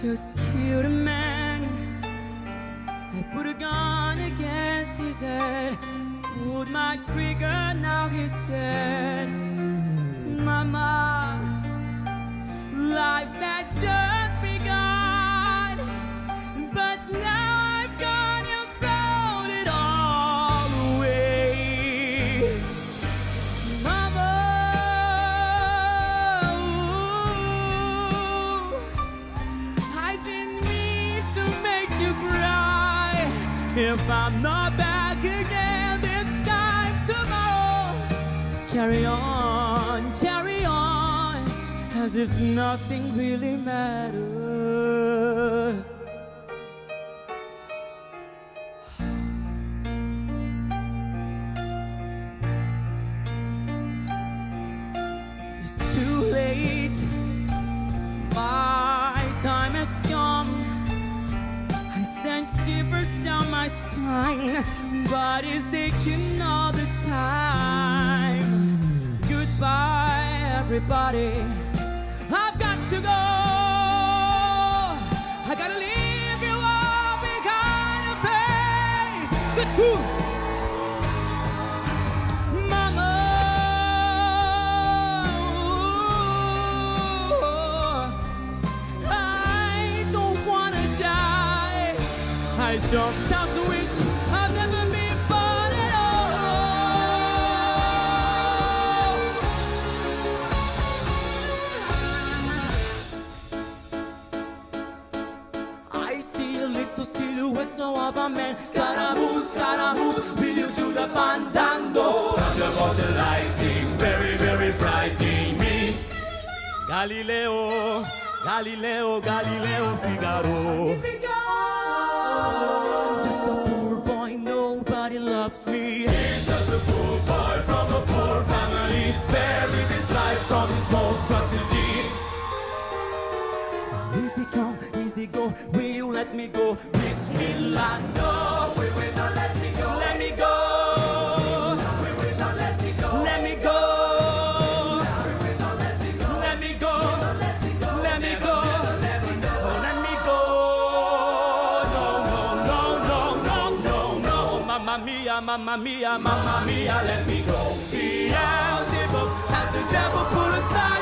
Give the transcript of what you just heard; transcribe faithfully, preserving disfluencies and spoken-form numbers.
just killed a man. I put a gun against his head, pulled my trigger, now he's dead. Mama, life had just begun, but now I've gone, you've thrown it all away. Mama, ooh, I didn't mean to make you cry. If I'm not back again this time tomorrow, carry on, carry on, as if nothing really matters. It's too late, my time has come. I sent shivers down my spine, body's aching all the time. Goodbye, everybody, I've got to go. I gotta leave you all behind a face. Good. Mama, I don't wanna die. I sometimes wish I've never been born at all. I see a little silhouette of a man. Scaramouche, Scaramouche, will you do the fandango? Thunder was the lightning, very, very frightening me. Galileo, Galileo, Galileo, Figaro. Just a poor boy, nobody loves me. He's just a poor boy from a poor family, sparing his life from his monstrosity. Easy come, easy go, will you let me go? Bismillah, no, we will not let you go. Let me go. We will not let you go. Let me go. We will not let you go. Let me go. Let me go. Oh, let me go. No, no, no, no, no, no. Mamma mia, mamma mia, mamma mia, let me go. Beelzebub has the devil put aside.